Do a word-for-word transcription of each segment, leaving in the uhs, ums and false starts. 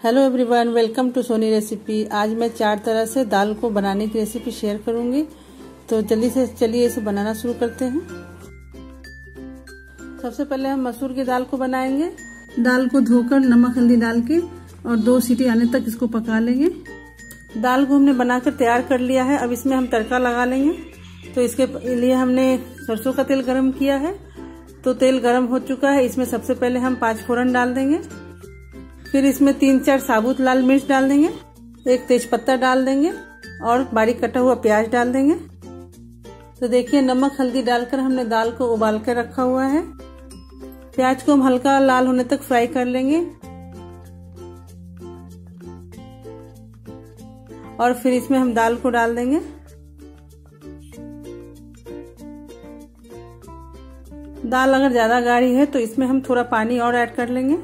Hello everyone, welcome to Soni recipe. आज मैं चार तरह से दाल को बनाने की रेसिपी शेयर करूंगी। तो जल्दी से चलिए इसे बनाना शुरू करते हैं। सबसे पहले हम मसूर की दाल को बनाएंगे। दाल को धोकर नमक हल्दी डाल के और दो सीटी आने तक इसको पका लेंगे। दाल को हमने बनाकर तैयार कर लिया है। अब इसमें हम तड़का लगा लेंगे। तो इसके लिए हमने सरसों का तेल गरम किया है। तो तेल गरम हो चुका है। इसमें सबसे पहले हम पांच फोरन डाल देंगे। फिर इसमें तीन चार साबुत लाल मिर्च डाल देंगे, एक तेज पत्ता डाल देंगे और बारीक कटा हुआ प्याज डाल देंगे। तो देखिए, नमक हल्दी डालकर हमने दाल को उबाल कर रखा हुआ है। प्याज को हम हल्का लाल होने तक फ्राई कर लेंगे और फिर इसमें हम दाल को डाल देंगे। दाल अगर ज्यादा गाढ़ी है तो इसमें हम थोड़ा पानी और ऐड कर लेंगे।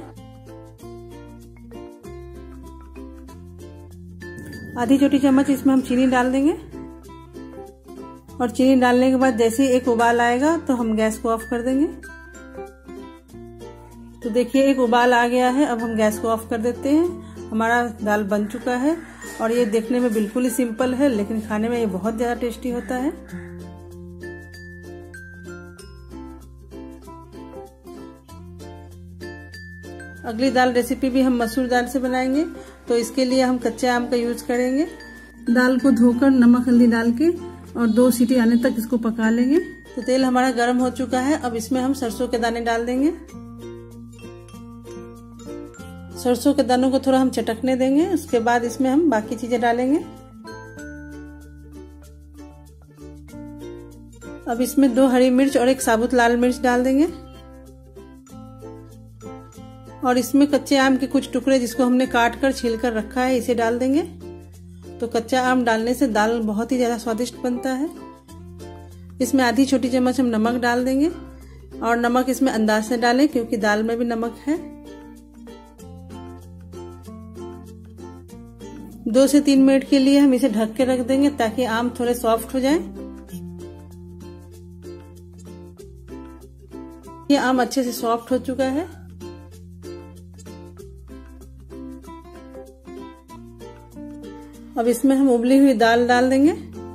आधी छोटी चम्मच इसमें हम चीनी डाल देंगे और चीनी डालने के बाद जैसे ही एक उबाल आएगा तो हम गैस को ऑफ कर देंगे। तो देखिए, एक उबाल आ गया है। अब हम गैस को ऑफ कर देते हैं। हमारा दाल बन चुका है और ये देखने में बिल्कुल ही सिंपल है, लेकिन खाने में ये बहुत ज्यादा टेस्टी होता है। अगली दाल रेसिपी भी हम मसूर दाल से बनाएंगे। तो इसके लिए हम कच्चे आम का यूज करेंगे। दाल को धोकर नमक हल्दी डाल के और दो सीटी आने तक इसको पका लेंगे। तो तेल हमारा गर्म हो चुका है। अब इसमें हम सरसों के दाने डाल देंगे। सरसों के दानों को थोड़ा हम चटकने देंगे। उसके बाद इसमें हम बाकी चीजें डालेंगे। अब इसमें दो हरी मिर्च और एक साबुत लाल मिर्च डाल देंगे और इसमें कच्चे आम के कुछ टुकड़े जिसको हमने काट कर छील कर रखा है इसे डाल देंगे। तो कच्चा आम डालने से दाल बहुत ही ज्यादा स्वादिष्ट बनता है। इसमें आधी छोटी चम्मच हम नमक डाल देंगे और नमक इसमें अंदाज से डालें क्योंकि दाल में भी नमक है। दो से तीन मिनट के लिए हम इसे ढक के रख देंगे ताकि आम थोड़े सॉफ्ट हो जाएं। ये आम अच्छे से सॉफ्ट हो चुका है। अब इसमें हम उबली हुई दाल डाल देंगे।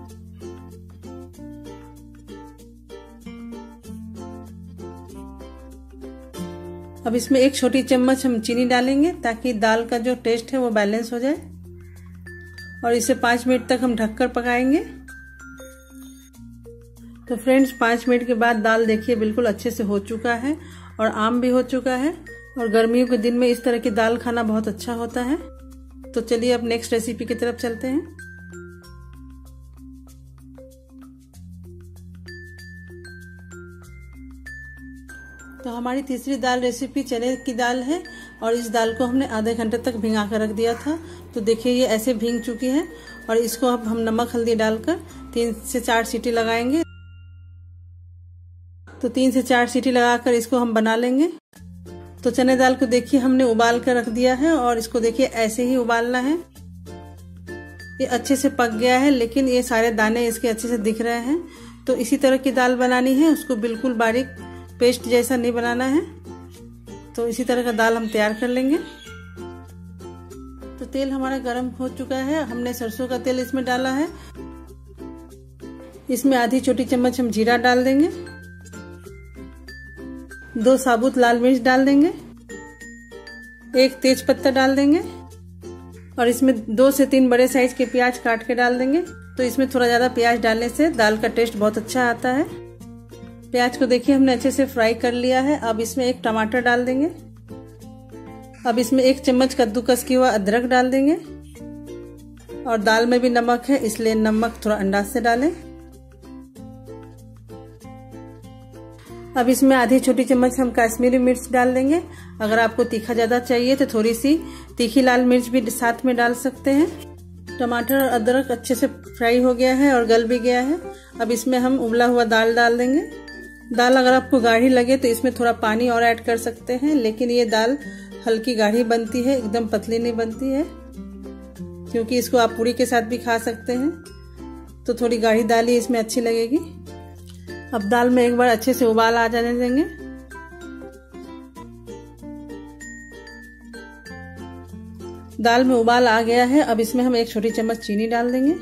अब इसमें एक छोटी चम्मच हम चीनी डालेंगे ताकि दाल का जो टेस्ट है वो बैलेंस हो जाए और इसे पांच मिनट तक हम ढककर पकाएंगे। तो फ्रेंड्स, पांच मिनट के बाद दाल देखिए बिल्कुल अच्छे से हो चुका है और आम भी हो चुका है और गर्मियों के दिन में इस तरह की दाल खाना बहुत अच्छा होता है। तो चलिए अब नेक्स्ट रेसिपी की तरफ चलते हैं। तो हमारी तीसरी दाल रेसिपी चने की दाल है और इस दाल को हमने आधे घंटे तक भिंगा कर रख दिया था। तो देखिए, ये ऐसे भींग चुकी है और इसको अब हम नमक हल्दी डालकर तीन से चार सीटी लगाएंगे। तो तीन से चार सीटी लगाकर इसको हम बना लेंगे। तो चने दाल को देखिए हमने उबाल कर रख दिया है और इसको देखिए ऐसे ही उबालना है। ये अच्छे से पक गया है, लेकिन ये सारे दाने इसके अच्छे से दिख रहे हैं। तो इसी तरह की दाल बनानी है, उसको बिल्कुल बारीक पेस्ट जैसा नहीं बनाना है। तो इसी तरह का दाल हम तैयार कर लेंगे। तो तेल हमारा गर्म हो चुका है। हमने सरसों का तेल इसमें डाला है। इसमें आधी छोटी चम्मच हम जीरा डाल देंगे, दो साबुत लाल मिर्च डाल देंगे, एक तेज पत्ता डाल देंगे और इसमें दो से तीन बड़े साइज के प्याज काट के डाल देंगे। तो इसमें थोड़ा ज्यादा प्याज डालने से दाल का टेस्ट बहुत अच्छा आता है। प्याज को देखिए हमने अच्छे से फ्राई कर लिया है। अब इसमें एक टमाटर डाल देंगे। अब इसमें एक चम्मच कद्दूकस किया हुआ अदरक डाल देंगे और दाल में भी नमक है, इसलिए नमक थोड़ा अंदाज से डालें। अब इसमें आधी छोटी चम्मच हम कश्मीरी मिर्च डाल देंगे। अगर आपको तीखा ज्यादा चाहिए तो थोड़ी सी तीखी लाल मिर्च भी साथ में डाल सकते हैं। टमाटर और अदरक अच्छे से फ्राई हो गया है और गल भी गया है। अब इसमें हम उबला हुआ दाल डाल देंगे। दाल अगर आपको गाढ़ी लगे तो इसमें थोड़ा पानी और ऐड कर सकते हैं, लेकिन ये दाल हल्की गाढ़ी बनती है, एकदम पतली नहीं बनती है, क्योंकि इसको आप पूरी के साथ भी खा सकते हैं। तो थोड़ी गाढ़ी दाल ही इसमें अच्छी लगेगी। अब दाल में एक बार अच्छे से उबाल आ जाने देंगे। दाल में उबाल आ गया है। अब इसमें हम एक छोटी चम्मच चीनी डाल देंगे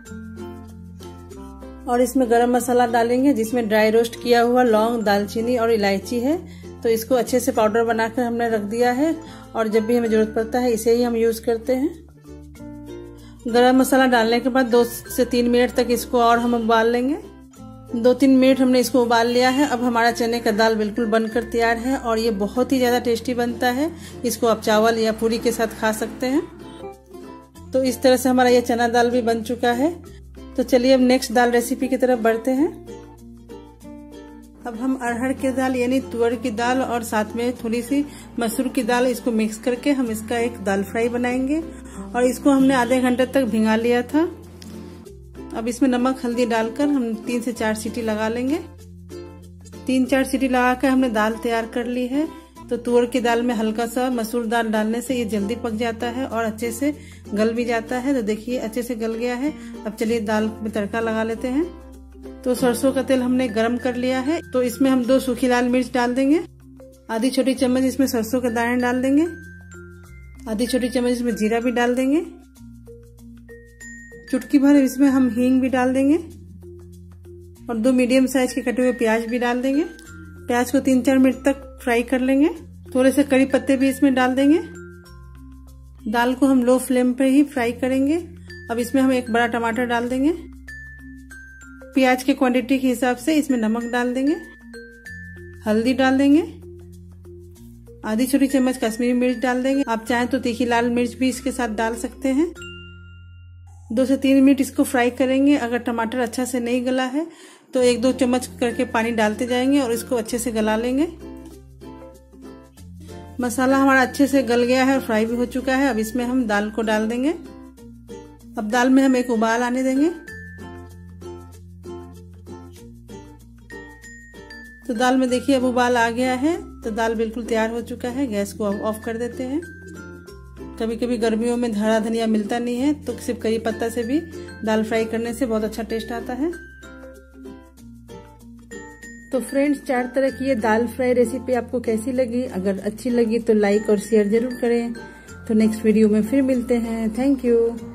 और इसमें गरम मसाला डालेंगे, जिसमें ड्राई रोस्ट किया हुआ लौंग, दालचीनी और इलायची है। तो इसको अच्छे से पाउडर बनाकर हमने रख दिया है और जब भी हमें जरूरत पड़ता है इसे ही हम यूज करते हैं। गरम मसाला डालने के बाद दो से तीन मिनट तक इसको और हम उबाल लेंगे। दो तीन मिनट हमने इसको उबाल लिया है। अब हमारा चने का दाल बिल्कुल बनकर तैयार है और ये बहुत ही ज़्यादा टेस्टी बनता है। इसको आप चावल या पूरी के साथ खा सकते हैं। तो इस तरह से हमारा ये चना दाल भी बन चुका है। तो चलिए अब नेक्स्ट दाल रेसिपी की तरफ बढ़ते हैं। अब हम अरहर की दाल यानी तुअर की दाल और साथ में थोड़ी सी मसूर की दाल, इसको मिक्स करके हम इसका एक दाल फ्राई बनाएंगे और इसको हमने आधे घंटे तक भिंगा लिया था। अब इसमें नमक हल्दी डालकर हम तीन से चार सीटी लगा लेंगे। तीन चार सीटी लगाकर हमने दाल तैयार कर ली है। तो तुअर की दाल में हल्का सा मसूर दाल डालने से ये जल्दी पक जाता है और अच्छे से गल भी जाता है। तो देखिए अच्छे से गल गया है। अब चलिए दाल में तड़का लगा लेते हैं। तो सरसों का तेल हमने गरम कर लिया है। तो इसमें हम दो सूखी लाल मिर्च डाल देंगे, आधी छोटी चम्मच इसमें सरसों के दाने डाल देंगे, आधी छोटी चम्मच इसमें जीरा भी डाल देंगे, चुटकी भर इसमें हम हींग भी डाल देंगे और दो मीडियम साइज के कटे हुए प्याज भी डाल देंगे। प्याज को तीन चार मिनट तक फ्राई कर लेंगे। थोड़े से कड़ी पत्ते भी इसमें डाल देंगे। दाल को हम लो फ्लेम पे ही फ्राई करेंगे। अब इसमें हम एक बड़ा टमाटर डाल देंगे। प्याज के क्वांटिटी के हिसाब से इसमें नमक डाल देंगे, हल्दी डाल देंगे, आधी छोटी चम्मच कश्मीरी मिर्च डाल देंगे। आप चाहें तो तीखी लाल मिर्च भी इसके साथ डाल सकते हैं। दो से तीन मिनट इसको फ्राई करेंगे। अगर टमाटर अच्छा से नहीं गला है तो एक दो चम्मच करके पानी डालते जाएंगे और इसको अच्छे से गला लेंगे। मसाला हमारा अच्छे से गल गया है और फ्राई भी हो चुका है। अब इसमें हम दाल को डाल देंगे। अब दाल में हम एक उबाल आने देंगे। तो दाल में देखिए अब उबाल आ गया है। तो दाल बिल्कुल तैयार हो चुका है। गैस को ऑफ कर देते हैं। कभी कभी गर्मियों में हरा धनिया मिलता नहीं है तो सिर्फ करी पत्ता से भी दाल फ्राई करने से बहुत अच्छा टेस्ट आता है। तो फ्रेंड्स, चार तरह की ये दाल फ्राई रेसिपी आपको कैसी लगी? अगर अच्छी लगी तो लाइक और शेयर जरूर करें। तो नेक्स्ट वीडियो में फिर मिलते हैं। Thank you.